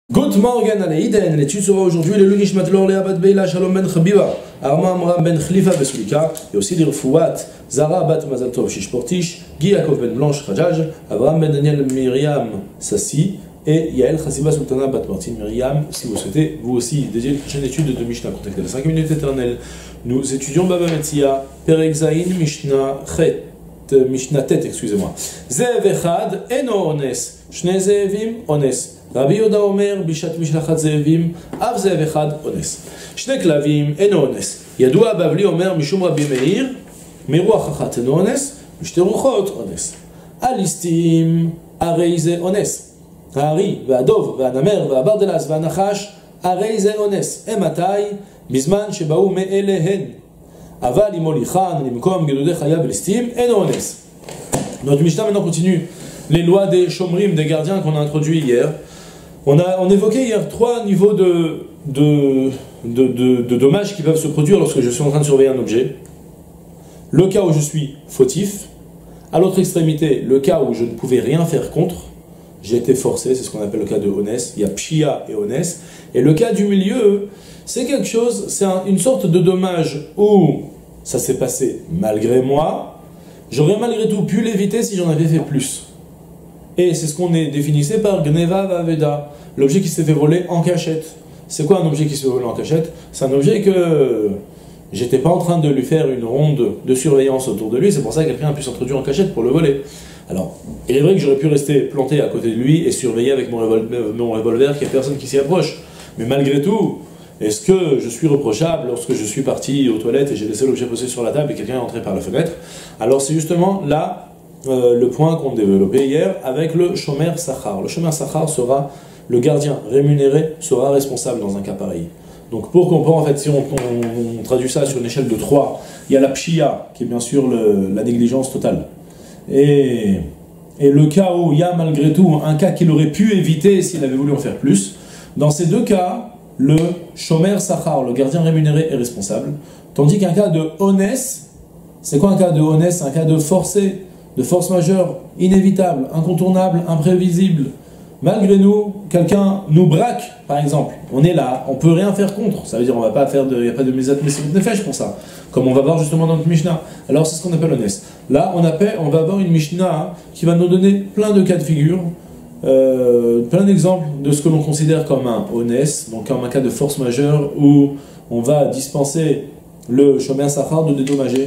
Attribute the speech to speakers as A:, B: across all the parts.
A: Good morning Aleiden, l'étude sera aujourd'hui le Lunishmat Lor Leabat Beila Shalom Ben Chabiba, Arma Amram Ben Khlifa Besulika, et aussi les Refouat, Zara Bat Mazal Tov Shish Portish, Guy Yaakov Ben Blanche Khajaj, Abraham Ben Daniel Myriam Sassi, et Yael Chassiba Sultana Bat Martin Myriam. Si vous souhaitez, vous aussi, dédier une prochaine étude de Mishnah, contactez les 5 minutes éternelles. Nous étudions Baba Metzia, Perek Zayin, Mishnah Chet, Mishnah Tet, excusez-moi. Zev Echad, Eno Ones, Shne Zevim Ones. Rabbi Yoda Omer, Bishat Mishlachat Zevim, Av Zev Echad Ones. Shne Klavim, Eno Ones. Yadua Bavli Omer, Mishum Rabbi Meir, Miruach Achat Eno Ones, Mishte-Ruchot Ones. Alistim, Areize Ones. Hari, Vadov, Vanamer, Vabardelas, Vanachash, Areize Ones. Ematai, Bizman Shebaou Me'elehen. Aval Imolichan, Nimkom, Gedode Chayab, Listim, Eno Ones. Notre Mishnah maintenant continue les lois des Shomrim, des gardiens qu'on a introduits hier. On évoquait hier 3 niveaux de dommages qui peuvent se produire lorsque je suis en train de surveiller un objet. Le cas où je suis fautif. À l'autre extrémité, le cas où je ne pouvais rien faire contre. J'ai été forcé, c'est ce qu'on appelle le cas de Ones. Il y a Pshia et Ones. Et le cas du milieu, c'est quelque chose, c'est une sorte de dommage où ça s'est passé malgré moi. J'aurais malgré tout pu l'éviter si j'en avais fait plus. Et c'est ce qu'on définissait par Gneva Vaveda, l'objet qui s'est fait voler en cachette. C'est quoi un objet qui s'est fait voler en cachette? C'est un objet que j'étais pas en train de lui faire une ronde de surveillance autour de lui, c'est pour ça que quelqu'un a pu s'introduire en cachette pour le voler. Alors, il est vrai que j'aurais pu rester planté à côté de lui et surveiller avec mon revolver qu'il n'y a personne qui s'y approche. Mais malgré tout, est-ce que je suis reprochable lorsque je suis parti aux toilettes et j'ai laissé l'objet posé sur la table et quelqu'un est entré par la fenêtre? Alors c'est justement là le point qu'on développait hier avec le Shomer Sachar. Le Shomer Sachar sera le gardien rémunéré, sera responsable dans un cas pareil. Donc pour comprendre, en fait, si on traduit ça sur une échelle de 3, il y a la Pshia, qui est bien sûr la négligence totale. Et le cas où il y a malgré tout un cas qu'il aurait pu éviter s'il avait voulu en faire plus, dans ces deux cas, le Shomer Sachar, le gardien rémunéré, est responsable. Tandis qu'un cas de Ones, c'est quoi un cas de Ones? Un cas de forcé, de force majeure, inévitable, incontournable, imprévisible. Malgré nous, quelqu'un nous braque, par exemple. On est là, on peut rien faire contre. Ça veut dire on va pas faire il n'y a pas de Mizat Messirut Nefesh pour ça. Comme on va voir justement dans notre Mishnah. Alors c'est ce qu'on appelle Ones. Là, on va avoir une Mishnah qui va nous donner plein de cas de figure, plein d'exemples de ce que l'on considère comme un Ones, donc comme un cas de force majeure où on va dispenser le Shomer Sachar de dédommager.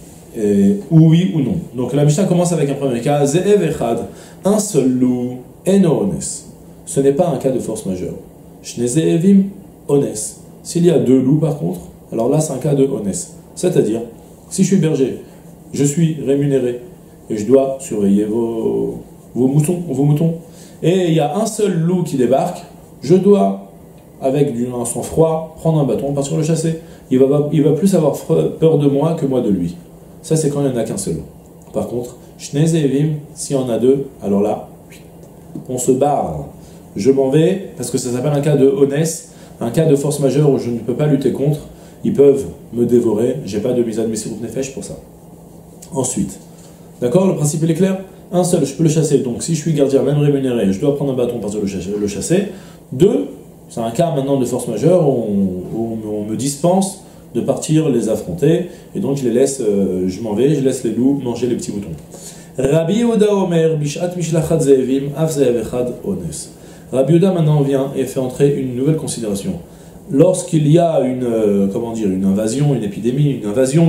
A: Ou oui ou non. Donc la Mishnah commence avec un premier cas, Ze'ev Echad, un seul loup, Eno Ones. Ce n'est pas un cas de force majeure. Shne Ze'evim Ones. S'il y a 2 loups par contre, alors là c'est un cas de Ones. C'est-à-dire, si je suis berger, je suis rémunéré et je dois surveiller vos moutons, et il y a un seul loup qui débarque, je dois, avec un sang-froid, prendre un bâton, partir le chasser. Il va plus avoir peur de moi que moi de lui. Ça, c'est quand il n'y en a qu'un seul. Par contre, Shne Ze'evim, s'il y en a 2, alors là, on se barre. Je m'en vais, parce que ça s'appelle un cas de Ones, un cas de force majeure où je ne peux pas lutter contre. Ils peuvent me dévorer. J'ai pas de Mizat Messirut Nefesh pour ça. Ensuite, d'accord, le principe il est clair. Un seul, je peux le chasser. Donc, si je suis gardien, même rémunéré, je dois prendre un bâton pour le chasser. 2, c'est un cas maintenant de force majeure où on me dispense de partir les affronter, et donc je les laisse, je m'en vais, je laisse les loups manger les petits moutons. Rabbi Yoda Omer, Bishat Mishlachat Zevim, Av Zev Echad Ones. Rabbi Yoda maintenant vient et fait entrer une nouvelle considération. Lorsqu'il y a une invasion, une épidémie, une invasion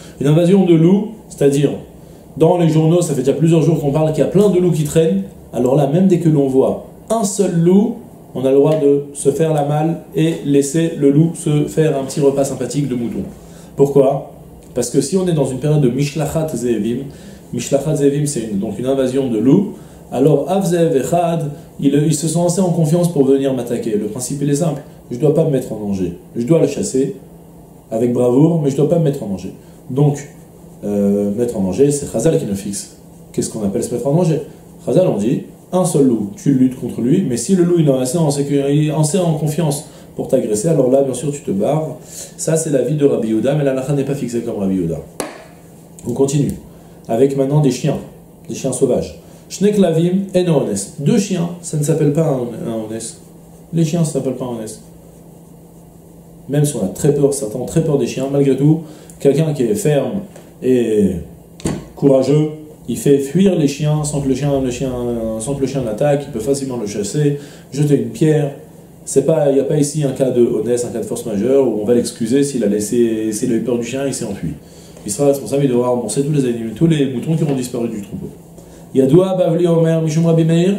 A: de loups, c'est-à-dire, dans les journaux, ça fait déjà plusieurs jours qu'on parle qu'il y a plein de loups qui traînent, alors là, même dès que l'on voit un seul loup, on a le droit de se faire la malle et laisser le loup se faire un petit repas sympathique de mouton. Pourquoi? Parce que si on est dans une période de Mishlachat Zevim c'est donc une invasion de loups, alors Av Zev Echad, ils se sont assez en confiance pour venir m'attaquer. Le principe il est simple, je ne dois pas me mettre en danger. Je dois le chasser avec bravoure, mais je ne dois pas me mettre en danger. Donc, mettre en danger, c'est Chazal qui nous fixe. Qu'est-ce qu'on appelle se mettre en danger? Chazal on dit, un seul loup, tu luttes contre lui, mais si le loup il est assez en sécurité, assez en confiance pour t'agresser, alors là, bien sûr, tu te barres. Ça, c'est l'avis de Rabbi Yoda, mais la halakha n'est pas fixée comme Rabbi Yoda. On continue, avec maintenant des chiens sauvages. Shne Klavim, Eno Ones. 2 chiens, ça ne s'appelle pas un Ones. Les chiens, ça s'appelle pas onès. Même si on a très peur, certains ont très peur des chiens, malgré tout, quelqu'un qui est ferme et courageux, il fait fuir les chiens sans que le chien l'attaque, il peut facilement le chasser, jeter une pierre. Il n'y a pas ici un cas de onès, un cas de force majeure où on va l'excuser s'il a eu peur du chien et il s'est enfui. Il sera responsable, il devra rembourser tous les moutons qui auront disparu du troupeau. Yadoua Bavli Omer Mishum Rabbi Meir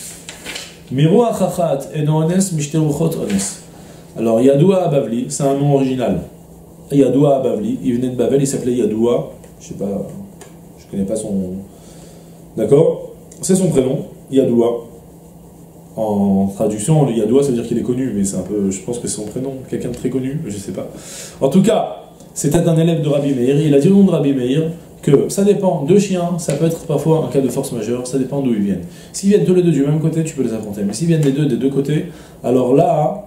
A: Miru Achachat Eno Ones Mishteruchot Ones. Alors Yadoua Bavli, c'est un nom original. Yadoua Bavli, il venait de Bavel, il s'appelait Yadoua. Je sais pas, je connais pas son. D'accord? C'est son prénom, Yadoua. En traduction, le Yadoua, ça veut dire qu'il est connu, mais c'est un peu, je pense que c'est son prénom, quelqu'un de très connu, je sais pas. En tout cas, c'était un élève de Rabbi Meir, il a dit au nom de Rabbi Meir que ça dépend, deux chiens, ça peut être parfois un cas de force majeure, ça dépend d'où ils viennent. S'ils viennent tous les deux du même côté, tu peux les affronter, mais s'ils viennent les deux des deux côtés, alors là,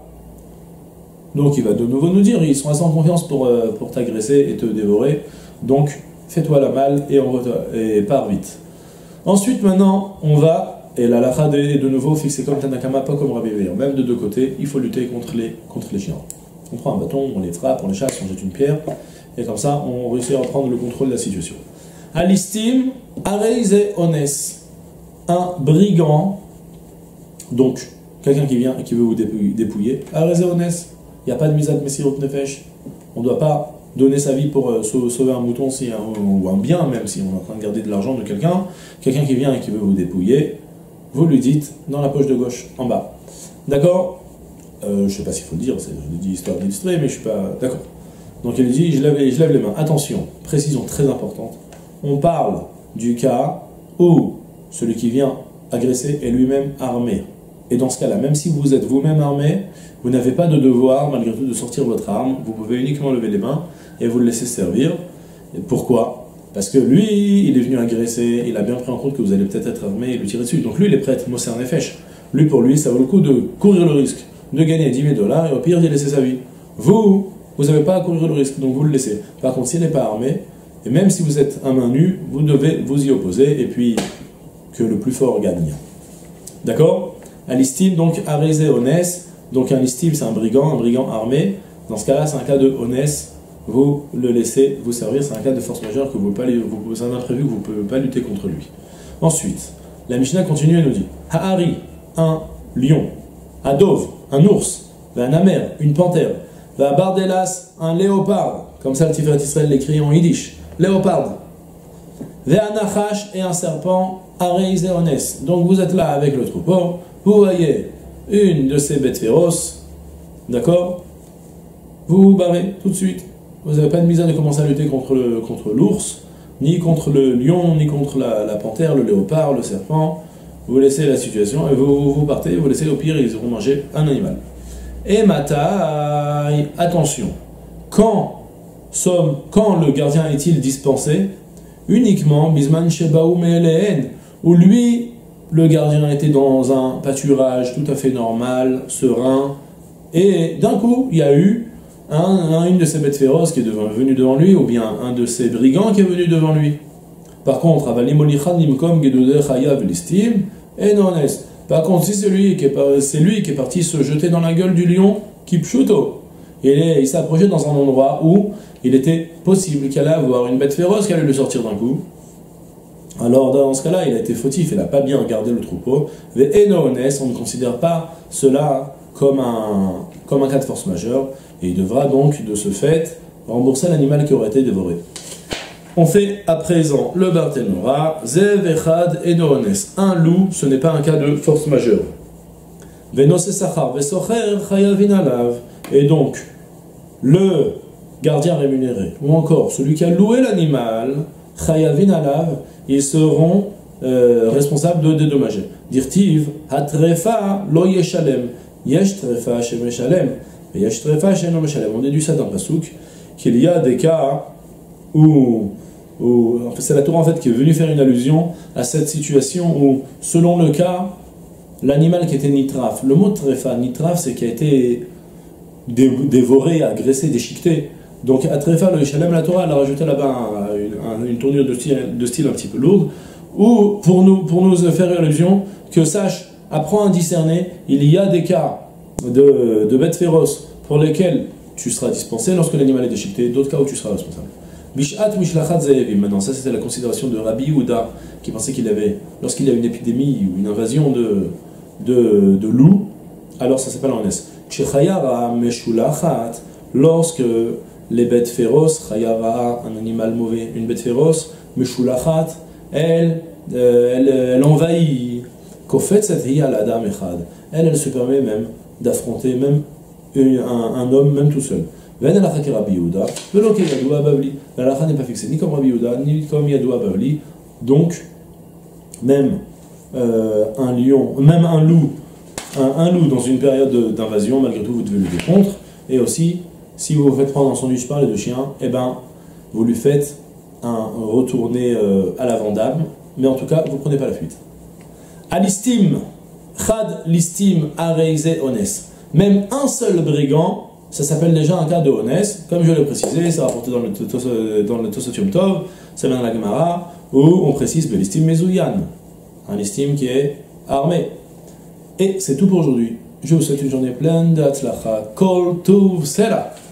A: donc il va de nouveau nous dire, ils sont assez en confiance pour t'agresser et te dévorer, donc fais-toi la malle et pars vite. Ensuite, maintenant, on va, et la halakha est de nouveau fixée comme Tanakama, pas comme Rabbi Meir. Même de deux côtés, il faut lutter contre les chiens. On prend un bâton, on les frappe, on les chasse, on jette une pierre, et comme ça, on réussit à prendre le contrôle de la situation. Alistim, Areize Ones, un brigand, donc quelqu'un qui vient et qui veut vous dépouiller. Areize Ones, il n'y a pas de misat Messirut Nefesh, on ne doit pas donner sa vie pour sauver un mouton ou un bien, même si on est en train de garder de l'argent de quelqu'un qui vient et qui veut vous dépouiller, vous lui dites dans la poche de gauche, en bas. D'accord? Je ne sais pas s'il faut le dire, je le dis histoire d'illustrer, mais je ne suis pas d'accord. Donc il dit, je lève les mains. Attention, précision très importante. On parle du cas où celui qui vient agresser est lui-même armé. Et dans ce cas-là, même si vous êtes vous-même armé, vous n'avez pas de devoir, malgré tout, de sortir votre arme. Vous pouvez uniquement lever les mains et vous le laisser servir. Et pourquoi? Parce que lui, il est venu agresser, il a bien pris en compte que vous allez peut-être être armé et lui tirer dessus. Donc lui, il est prêt, Moser Nefesh. Lui, pour lui, ça vaut le coup de courir le risque de gagner 10 000 $ et au pire d'y laisser sa vie. Vous n'avez pas à courir le risque, donc vous le laissez. Par contre, s'il n'est pas armé, et même si vous êtes à main nue, vous devez vous y opposer et puis que le plus fort gagne. D'accord? Alistim, donc Areize Ones, donc un listim, c'est un brigand armé. Dans ce cas-là, c'est un cas de Ones. Vous le laissez vous servir, c'est un cas de force majeure que c'est un imprévu que vous ne pouvez pas lutter contre lui. Ensuite, la Mishnah continue et nous dit Ha'ari, un lion, Adov, un ours, un amer, une panthère, Bardelas, un léopard, comme ça le Tiferet Israël l'écrit en yiddish, léopard, Ve'anachash et un serpent, Areize Ones. Donc vous êtes là avec le troupeau, vous voyez une de ces bêtes féroces, d'accord? Vous vous barrez tout de suite. Vous n'avez pas de misère de commencer à lutter contre l'ours, ni contre le lion, ni contre la panthère, le léopard, le serpent. Vous laissez la situation et vous partez, vous laissez au pire, ils auront mangé un animal. Et matai, attention, quand le gardien est-il dispensé? Uniquement, bisman shebaou me'elehen, où lui, le gardien était dans un pâturage tout à fait normal, serein, et d'un coup, il y a eu une de ces bêtes féroces qui est venue devant lui, ou bien un de ces brigands qui est venu devant lui. Par contre, par contre, si c'est lui qui est parti se jeter dans la gueule du lion, kipshuto, il s'est approché dans un endroit où il était possible qu'il allait avoir une bête féroce qui allait lui sortir d'un coup. Alors dans ce cas-là, il a été fautif, il n'a pas bien gardé le troupeau. On ne considère pas cela comme un cas de force majeure, et il devra donc, de ce fait, rembourser l'animal qui aurait été dévoré. On fait à présent le Barthénora, Zev Echad Enones. Un loup, ce n'est pas un cas de force majeure. Venose Sachar, Vesocher Chayavin Alav. Et donc, le gardien rémunéré, ou encore celui qui a loué l'animal, Chayavin Alav, ils seront responsables de dédommager. Dirtiv, Hatrefa lo yeshalem, yesh trefa shem yeshalem, et yesh trefa shem yeshalem. On déduit ça d'un pasouk, qu'il y a des cas où c'est la Torah en fait qui est venue faire une allusion à cette situation où, selon le cas, l'animal qui était nitraf, le mot trefa, nitraf, c'est qui a été dévoré, agressé, déchiqueté. Donc à trefa, le yeshalem, la Torah, elle a rajouté là-bas une tournure de style un petit peu lourde, pour nous faire allusion que sache, apprends à discerner, il y a des cas de bêtes féroces pour lesquelles tu seras dispensé lorsque l'animal est déchiqueté, d'autres cas où tu seras responsable. Bishat mishlachat zaevim. Maintenant, ça c'était la considération de Rabbi Yehuda qui pensait qu'il avait, lorsqu'il y a une épidémie ou une invasion de loups, alors ça s'appelle un S. Chechayara meshulachat, lorsque les bêtes féroces, chayara, un animal mauvais, une bête féroce, meshulachat, elle envahit, kofetzet hiya l'adam echad, elle se permet même d'affronter même un homme, même tout seul. La halakha n'est pas fixée ni comme Rabbi Yehuda, ni comme Yadua Bavli. Donc, même un lion, même un loup dans une période d'invasion, malgré tout, vous devez lutter contre. Et aussi, si vous vous faites prendre en sandwich par les deux chiens, eh ben, vous lui faites un retourner à la vendame, mais en tout cas, vous ne prenez pas la fuite. Alistim, chad listim areize ones. Même un seul brigand, ça s'appelle déjà un cas de honest, comme je l'ai précisé, c'est rapporté dans le Tosot Yom Tov, ça vient dans la Gemara, où on précise l'istim mezouyan, un listim qui est armé. Et c'est tout pour aujourd'hui. Je vous souhaite une journée pleine d'Atzlacha. Kol Tuv Sela.